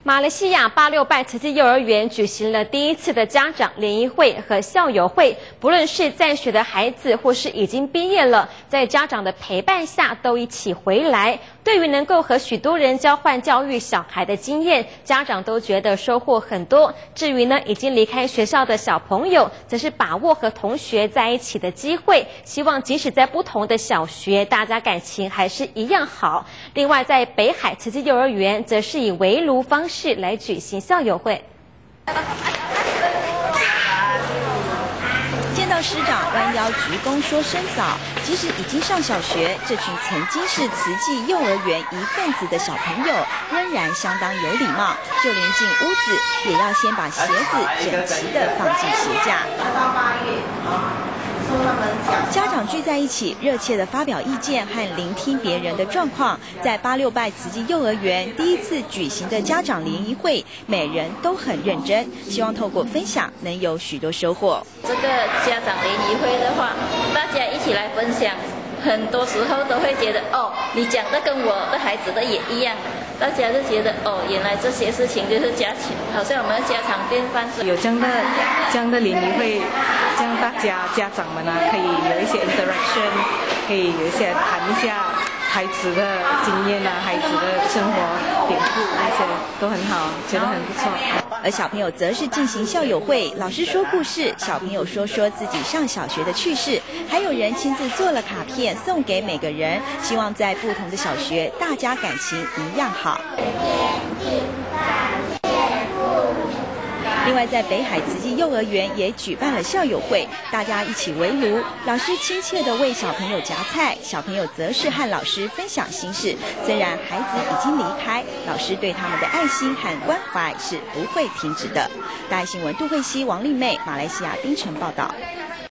马来西亚868慈济幼儿园举行了第一次的家长联谊会和校友会，不论是在学的孩子或是已经毕业了，在家长的陪伴下都一起回来。对于能够和许多人交换教育小孩的经验，家长都觉得收获很多。至于呢，已经离开学校的小朋友，则是把握和同学在一起的机会，希望即使在不同的小学，大家感情还是一样好。另外，在北海慈济幼儿园，则是以围炉方式来举行校友会。 见到师长弯腰鞠躬说声早，即使已经上小学，这群曾经是慈济幼儿园一份子的小朋友，仍然相当有礼貌，就连进屋子也要先把鞋子整齐地放进鞋架。家长聚在一起，热切地发表意见和聆听别人的状况。在868慈济幼儿园第一次举行的家长联谊会，每人都很认真，希望透过分享能有许多收获。 这个家长联谊会的话，大家一起来分享，很多时候都会觉得哦，你讲的跟我的孩子的也一样。大家就觉得哦，原来这些事情就是好像我们家常便饭。 有这样的联谊会，这样大家家长们啊，可以有一些 interaction， 可以有一些谈一下孩子的经验啊，孩子的生活典故那些都很好，觉得很不错。 而小朋友则是进行校友会，老师说故事，小朋友说自己上小学的趣事，还有人亲自做了卡片送给每个人，希望在不同的小学，大家感情一样好。另外，在北海慈济幼儿园也举办了校友会，大家一起围炉，老师亲切地为小朋友夹菜，小朋友则是和老师分享心事。虽然孩子已经离开，老师对他们的爱心和关怀是不会停止的。大爱新闻杜慧熙、王丽妹，马来西亚槟城报道。